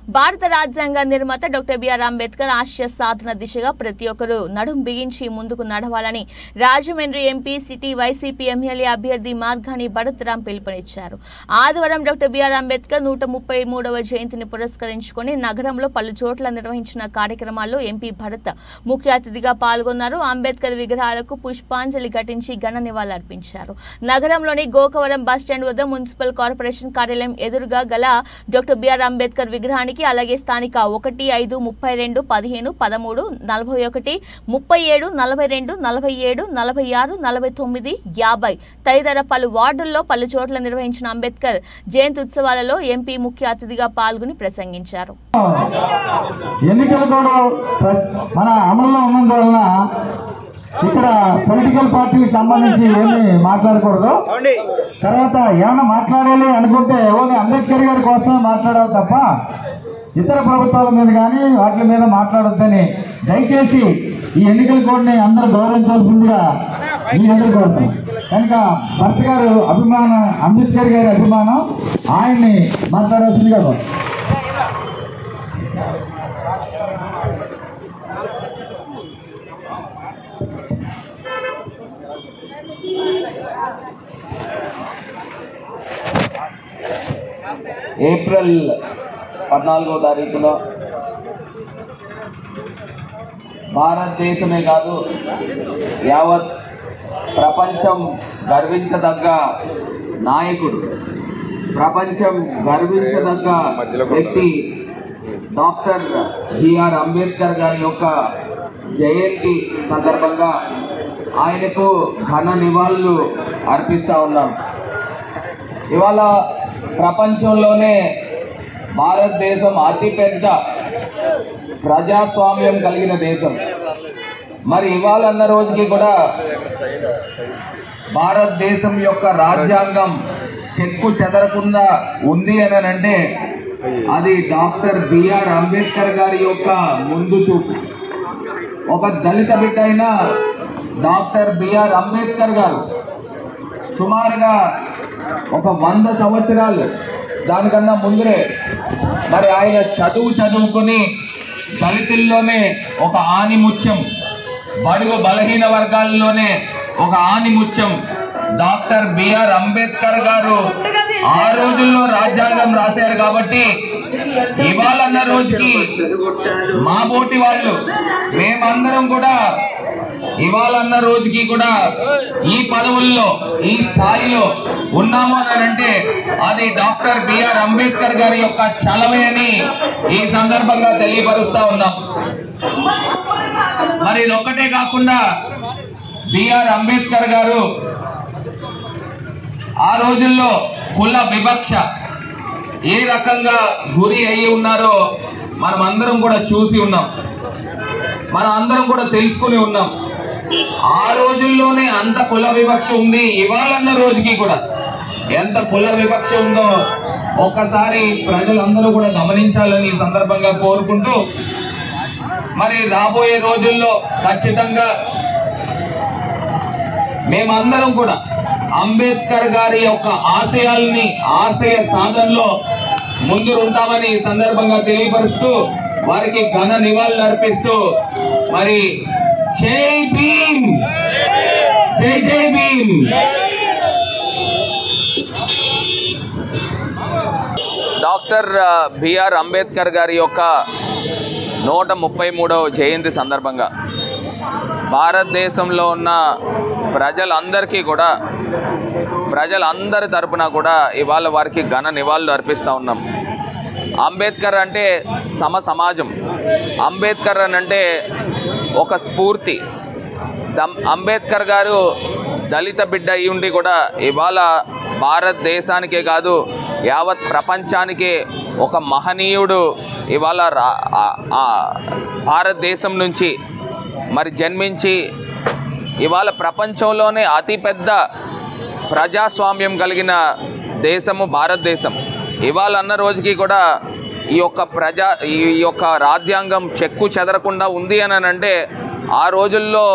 భారత రాజ్యాంగ నిర్మాత డాక్టర్ బిఆర్ అంబేద్కర్ ఆశయ సాధన దిశగా ప్రతి ఒక్కరూ నడుం బిగించి ముందుకు నడవాలని Rajahmundry MP city YCP MLA అభ్యర్థి మార్గాని భరత్ రామ్ పిలుపునిచ్చారు. ఆదివారం డాక్టర్ బిఆర్ అంబేద్కర్ 133వ జయంతిని పురస్కరించుకొని నగరంలో పలు చోట్ల నిర్వహించిన కార్యక్రమాల్లో ఎంపీ భరత్ ముఖ్య అతిథిగా పాల్గొన్నారు. అంబేద్కర్ విగ్రహాలకు పుష్పాంజలి ఘటించి ఘన నివాళులర్పించారు. నగరంలోని గోకవరం బస్టాండ్ వద్ద మున్సిపల్ కార్పొరేషన్ కార్యాలయం ఎదురుగా గల డాక్టర్ బిఆర్ అంబేద్కర్ విగ్రహానికి అలాగే స్థానిక 1, 5, 32, 15, 13, 41, 37, 42, 47, 46, 49, 50 తదితర పలు వార్డుల్లో పలు చోట్ల నిర్వహించిన అంబేద్కర్ జయంతి ఉత్సవాలలో ఎంపీ ముఖ్య అతిథిగా పాల్గొని ప్రసంగించారు. ఎన్నికలు కూడా మన అమల్లో ఉన్నందువలన ఇక్కడ పొలిటికల్ పార్టీకి సంబంధించి ఏమి మాట్లాడకూడదు. తర్వాత ఏమైనా మాట్లాడాలి అనుకుంటే ఓన్లీ అంబేద్కర్ గారి కోసమే మాట్లాడాలి తప్ప ఇతర ప్రభుత్వాల మీద కానీ వాటి మీద మాట్లాడొద్దని దయచేసి ఈ ఎన్నికల కోడ్ని అందరూ గౌరవించాల్సిందిగా మీ అందరూ కోరుతాం. కనుక భర్త గారు అభిమానం, అంబేద్కర్ గారి అభిమానం, ఆయన్ని మాట్లాడాల్సిందిగా కోరుతాం. ఏప్రిల్ 14వ తారీఖున భారతదేశమే కాదు యావత్ ప్రపంచం గర్వించదగ్గ నాయకుడు, ప్రపంచం గర్వించదగ్గ వ్యక్తి డాక్టర్ బిఆర్ అంబేద్కర్ గారి యొక్క జయంతి సందర్భంగా ఆయనకు ఘన నివాళులు అర్పిస్తూ ఉన్నాం. ఇవాళ ప్రపంచంలోనే భారతదేశం అతిపెద్ద ప్రజాస్వామ్యం కలిగిన దేశం. మరి ఇవాళ అన్న రోజుకి కూడా భారతదేశం యొక్క రాజ్యాంగం చెక్కు చెదరకుండా ఉంది అని అంటే అది డాక్టర్ బిఆర్ అంబేద్కర్ గారి యొక్క ముందు చూపు. ఒక దళిత బిడ్డ అయిన డాక్టర్ బిఆర్ అంబేద్కర్ గారు సుమారుగా ఒక 100 సంవత్సరాలు దానికన్నా ముందరే మరి ఆయన చదువుకుని దళితుల్లోనే ఒక ఆనిముత్యం, బడుగు బలహీన వర్గాల్లోనే ఒక ఆనిముత్యం డాక్టర్ బిఆర్ అంబేద్కర్ గారు ఆ రోజుల్లో రాజ్యాంగం రాశారు. కాబట్టి ఇవాళన్న రోజుకి మా బోటి వాళ్ళు మేమందరం కూడా ఇవాళన్న రోజుకి కూడా ఈ పదవుల్లో ఈ స్థాయిలో ఉన్నాము అని అంటే అది డాక్టర్ బిఆర్ అంబేద్కర్ గారి యొక్క చలవే అని ఈ సందర్భంగా తెలియపరుస్తా ఉన్నాం. మరి ఇది ఒక్కటే కాకుండా బిఆర్ అంబేద్కర్ గారు ఆ రోజుల్లో కుల వివక్ష ఏ రకంగా గురి అయ్యి ఉన్నారో మనం అందరం కూడా చూసి ఉన్నాం, మనం అందరం కూడా తెలుసుకుని ఉన్నాం. ఆ రోజుల్లోనే అంత కుల వివక్ష ఉంది. ఇవాళన్న రోజుకి కూడా ఎంత కుల వివక్ష ఉందో ఒక్కసారి ప్రజలందరూ కూడా గమనించాలని ఈ సందర్భంగా కోరుకుంటూ మరి రాబోయే రోజుల్లో ఖచ్చితంగా మేమందరం కూడా అంబేద్కర్ గారి యొక్క ఆశయ సాధనలో ముందు ఉంటామని ఈ సందర్భంగా తెలియపరుస్తూ వారికి ఘన నివాళులు అర్పిస్తూ మరి జై భీమ్, జై జై భీమ్. డాక్టర్ బిఆర్ అంబేద్కర్ గారి యొక్క 133వ జయంతి సందర్భంగా భారతదేశంలో ఉన్న ప్రజలందరి తరపున కూడా ఇవాళ వారికి ఘన నివాళులు అర్పిస్తూ ఉన్నాం. అంబేద్కర్ అంటే సమాజం, అంబేద్కర్ అని అంటే ఒక స్ఫూర్తి. అంబేద్కర్ గారు దళిత బిడ్డ అయి ఉండి కూడా ఇవాళ భారతదేశానికే కాదు యావత్ ప్రపంచానికే ఒక మహనీయుడు ఇవాళ భారతదేశం నుంచి మరి జన్మించి ఇవాళ ప్రపంచంలోనే అతిపెద్ద ప్రజాస్వామ్యం కలిగిన దేశము భారతదేశం. ఇవాళ అన్న రోజుకి కూడా ఈ యొక్క రాజ్యాంగం చెక్కు చెదరకుండా ఉంది అని అంటే ఆ రోజుల్లో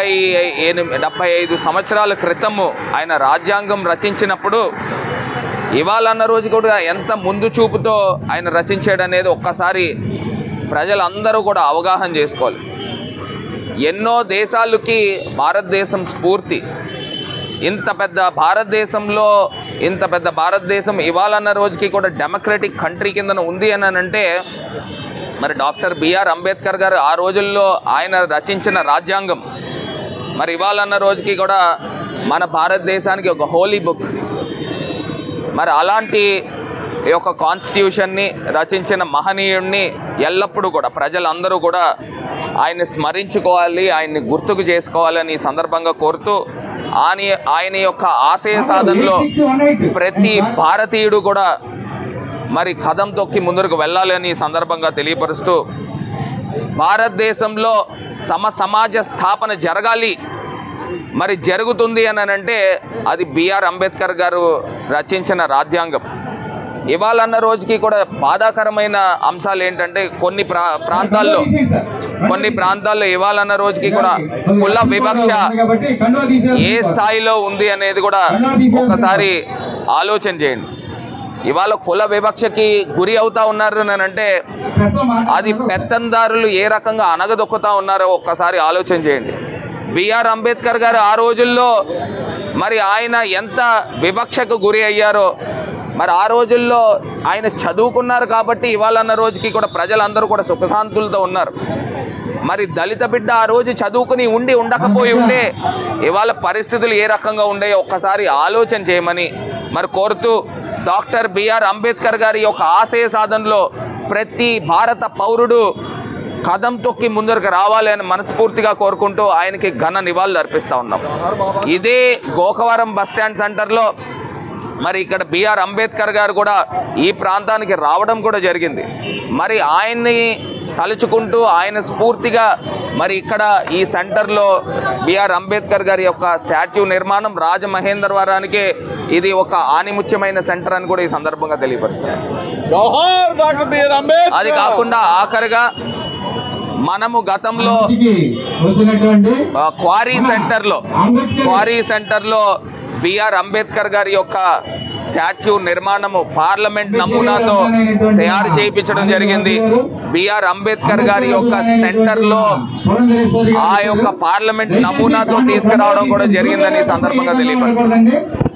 75 సంవత్సరాల క్రితము ఆయన రాజ్యాంగం రచించినప్పుడు ఇవాళ అన్న రోజు కూడా ఎంత ముందు చూపుతో ఆయన రచించాడు అనేది ఒక్కసారి ప్రజలందరూ కూడా అవగాహన చేసుకోవాలి. ఎన్నో దేశాలకి భారతదేశం స్ఫూర్తి. ఇంత పెద్ద భారతదేశం ఇవాళన్న రోజుకి కూడా డెమోక్రటిక్ కంట్రీ కింద ఉంది అని అంటే మరి డాక్టర్ బిఆర్ అంబేద్కర్ గారు ఆ రోజుల్లో ఆయన రచించిన రాజ్యాంగం మరి ఇవాళన్న రోజుకి కూడా మన భారతదేశానికి ఒక హోలీ బుక్. మరి అలాంటి ఈ యొక్క కాన్స్టిట్యూషన్ని రచించిన మహనీయుడిని ఎల్లప్పుడూ కూడా ప్రజలందరూ కూడా ఆయన్ని స్మరించుకోవాలి, ఆయన్ని గుర్తుకు చేసుకోవాలని ఈ సందర్భంగా కోరుతూ ఆయన యొక్క ఆశయ సాధనలో ప్రతి భారతీయుడు కూడా మరి కదం తొక్కి ముందుకు వెళ్ళాలని ఈ సందర్భంగా తెలియపరుస్తూ భారతదేశంలో సమాజ స్థాపన జరగాలి మరి జరుగుతుంది అని అంటే అది బిఆర్ అంబేద్కర్ గారు రచించిన రాజ్యాంగం. ఇవాళ అన్న రోజుకి కూడా బాధాకరమైన అంశాలు ఏంటంటే కొన్ని ప్రాంతాల్లో ఇవాళ అన్న రోజుకి కూడా కుల వివక్ష ఏ స్థాయిలో ఉంది అనేది కూడా ఒకసారి ఆలోచన చేయండి. ఇవాళ కుల వివక్షకి గురి అవుతా ఉన్నారు అని అంటే అది పెత్తందారులు ఏ రకంగా అనగదొక్కుతా ఉన్నారో ఒక్కసారి ఆలోచన చేయండి. బిఆర్ అంబేద్కర్ గారు ఆ రోజుల్లో మరి ఆయన ఎంత వివక్షకు గురి అయ్యారో మరి ఆ రోజుల్లో ఆయన చదువుకున్నారు కాబట్టి ఇవాళన్న రోజుకి కూడా ప్రజలందరూ కూడా సుఖశాంతులతో ఉన్నారు. మరి దళిత బిడ్డ ఆ రోజు చదువుకుని ఉండకపోయి ఉంటే ఇవాళ పరిస్థితులు ఏ రకంగా ఉండేవో ఒక్కసారి ఆలోచన చేయమని మరి కోరుతూ డాక్టర్ బిఆర్ అంబేద్కర్ గారి యొక్క ఆశయ సాధనలో ప్రతి భారత పౌరుడు కదం తొక్కి ముందరకు రావాలి అని మనస్ఫూర్తిగా కోరుకుంటూ ఆయనకి ఘన నివాళులు అర్పిస్తూ ఉన్నాం. ఇదే గోకవరం బస్టాండ్ సెంటర్లో మరి ఇక్కడ బిఆర్ అంబేద్కర్ గారు కూడా ఈ ప్రాంతానికి రావడం కూడా జరిగింది. మరి ఆయన్ని తలుచుకుంటూ ఆయన స్ఫూర్తిగా మరి ఇక్కడ ఈ సెంటర్లో బిఆర్ అంబేద్కర్ గారి యొక్క స్టాచ్యూ నిర్మాణం రాజమహేంద్రవరానికే ఇది ఒక ఆనిముత్యమైన సెంటర్ అని కూడా ఈ సందర్భంగా తెలియపరుస్తారు. అది కాకుండా ఆఖరిగా మనము గతంలో క్వారీ సెంటర్లో బిఆర్ అంబేద్కర్ గారి యొక్క స్టాచ్యూ నిర్మాణము పార్లమెంట్ నమూనాతో తయారు చేయించడం జరిగింది. బిఆర్ అంబేద్కర్ గారి యొక్క సెంటర్లో ఆ యొక్క పార్లమెంట్ నమూనాతో తీసుకురావడం కూడా జరిగిందని సందర్భంగా తెలియపరుస్తుంది.